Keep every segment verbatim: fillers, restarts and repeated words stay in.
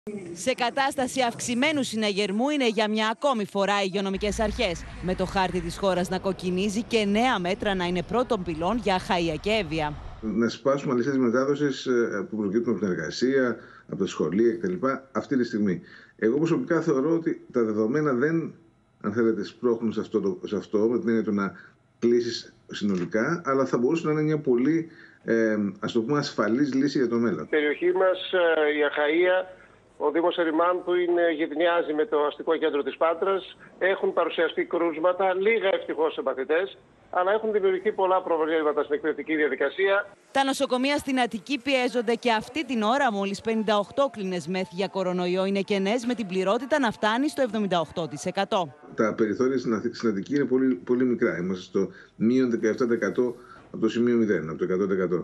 Σε κατάσταση αυξημένου συναγερμού είναι για μια ακόμη φορά οι υγειονομικές αρχές, με το χάρτη της χώρας να κοκκινίζει και νέα μέτρα να είναι πρώτων πυλών για χαΐα και έβια. Να σπάσουμε αλυσίδες μετάδοσης που προκύπτουν από την εργασία, από τα σχολεία κτλ. Αυτή τη στιγμή. Εγώ προσωπικά θεωρώ ότι τα δεδομένα δεν, αν θέλετε, σπρώχνουν σε αυτό, το, σε αυτό με την έννοια του να κλείσεις συνολικά, αλλά θα μπορούσε να είναι μια πολύ ε, ας το πούμε, ασφαλής λύση για το μέλλον. Η περιοχή μας, η Αχαΐα, ο Δήμος Ερημάν που είναι, γειτονιάζει με το αστικό κέντρο της Πάτρας, έχουν παρουσιαστεί κρούσματα, λίγα ευτυχώς σε μαθητές, αλλά έχουν δημιουργηθεί πολλά προβλήματα στην εκπαιδευτική διαδικασία. Τα νοσοκομεία στην Αττική πιέζονται και αυτή την ώρα μόλις πενήντα οκτώ κλίνες μεθ για κορονοϊό είναι κενές, με την πληρότητα να φτάνει στο εβδομήντα οκτώ τοις εκατό. Τα περιθώρια στην Αττική είναι πολύ, πολύ μικρά. Είμαστε στο μείον δεκαεπτά τοις εκατό από το σημείο μηδέν, από το εκατό τοις εκατό.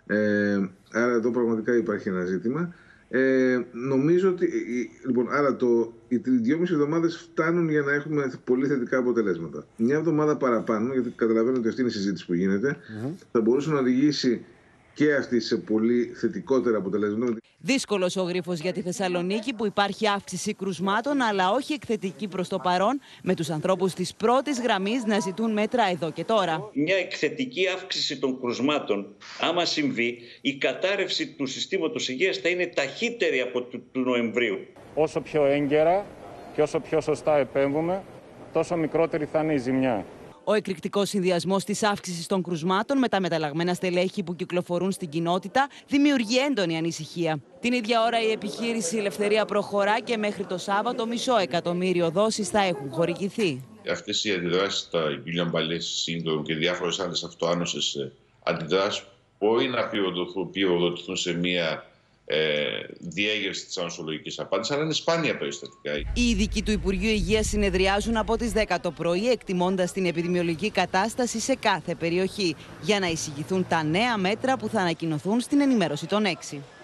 Ε, άρα εδώ πραγματικά υπάρχει ένα ζήτημα. Ε, νομίζω ότι λοιπόν, άρα το, οι δυόμιση εβδομάδες φτάνουν για να έχουμε πολύ θετικά αποτελέσματα. Μια εβδομάδα παραπάνω, γιατί καταλαβαίνω ότι αυτή είναι η συζήτηση που γίνεται, mm-hmm. θα μπορούσε να οδηγήσει και αυτή σε πολύ θετικότερα αποτελέσματα. Δύσκολος ο γρίφος για τη Θεσσαλονίκη, που υπάρχει αύξηση κρουσμάτων, αλλά όχι εκθετική προς το παρόν, με τους ανθρώπους της πρώτης γραμμής να ζητούν μέτρα εδώ και τώρα. Μια εκθετική αύξηση των κρουσμάτων, άμα συμβεί, η κατάρρευση του συστήματος υγείας θα είναι ταχύτερη από του, του Νοεμβρίου. Όσο πιο έγκαιρα και όσο πιο σωστά επέμβουμε, τόσο μικρότερη θα είναι η ζημιά. Ο εκρηκτικός συνδυασμός της αύξησης των κρουσμάτων με τα μεταλλαγμένα στελέχη που κυκλοφορούν στην κοινότητα δημιουργεί έντονη ανησυχία. Την ίδια ώρα η επιχείρηση Ελευθερία προχωρά και μέχρι το Σάββατο μισό εκατομμύριο δόσεις θα έχουν χορηγηθεί. Αυτές οι αντιδράσεις στα Guillain-Barré Syndrome και διάφορες άλλες αυτοάνωσες αντιδράσεις μπορεί να πυροδοτηθούν σε μια Ε, διέγερση της ανοσολογικής απάντησης, αλλά είναι σπάνια περιστατικά. Οι ειδικοί του Υπουργείου Υγείας συνεδριάζουν από τις δέκα το πρωί, εκτιμώντας την επιδημιολογική κατάσταση σε κάθε περιοχή, για να εισηγηθούν τα νέα μέτρα που θα ανακοινωθούν στην ενημέρωση των έξι.